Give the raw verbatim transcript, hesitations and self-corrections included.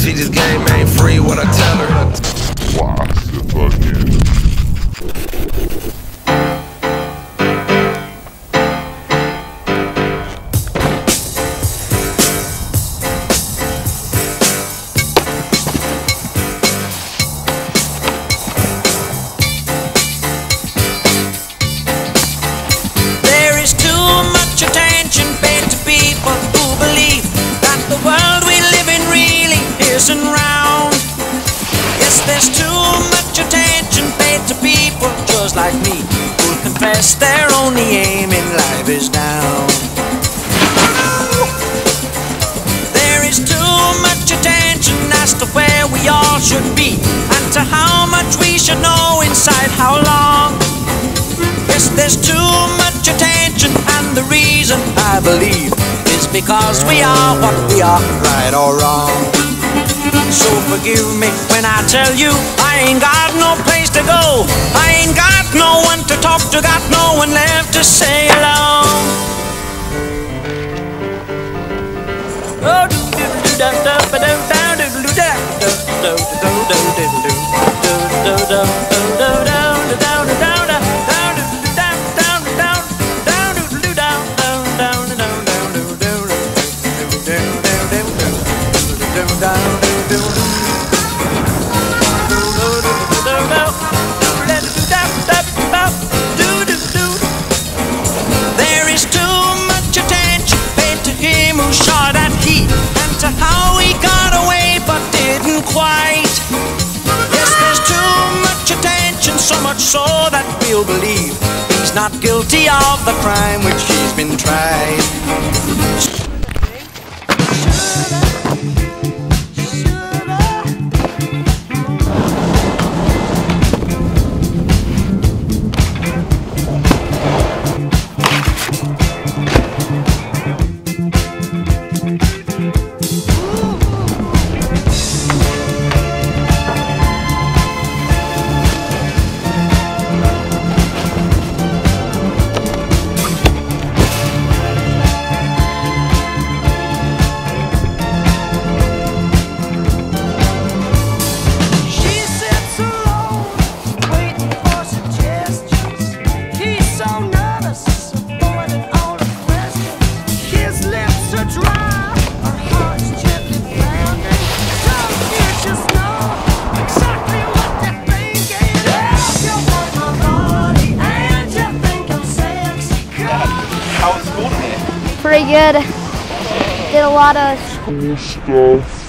See, this game ain't free, what I tell her. Why, if again. There is too much attention paid to people who believe that the world we live in really isn't round. Yes, there's too much attention paid to people just like me, who confess their only aim in life is down. There is too much attention as to where we all should be, and to how much we should know inside how long. Yes, there's too much attention, and the reason I believe is because we are what we are, right or wrong. So forgive me when I tell you I ain't got no place to go, I ain't got no one to talk to, got no one left to say hello. Oh, do do do da da ba do da do do da do do do do do do do do do There is too much attention paid to him who shot at Heath, and to how he got away but didn't quite. Yes, there's too much attention, so much so that we'll believe he's not guilty of the crime which he's been tried. Pretty good. Did a lot of school stuff.